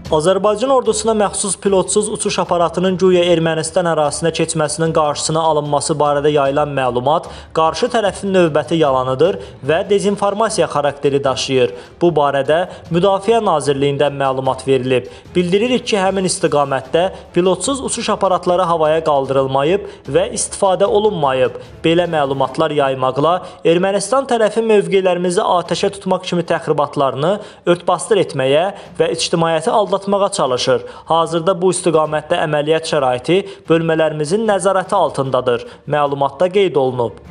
Azərbaycan ordusuna məxsus pilotsuz uçuş aparatının güya Ermənistan ərazisinə keçməsinin qarşısına alınması barədə yayılan məlumat qarşı tərəfin növbəti yalanıdır və dezinformasiya xarakteri daşıyır. Bu barədə Müdafiə Nazirliyindən məlumat verilib. Bildiririk ki, həmin istiqamətdə pilotsuz uçuş aparatları havaya qaldırılmayıb və istifadə olunmayıb. Belə məlumatlar yaymaqla Ermənistan tərəfi mövqelərimizi atəşə tutmaq kimi təxribatlarını örtbasdır etməyə və ictimaiyyəti aldatmağa çalışır. Hazırda bu istiqamətdə əməliyyat şəraiti bölmələrimizin nəzarəti altındadır. Məlumatda qeyd olunub.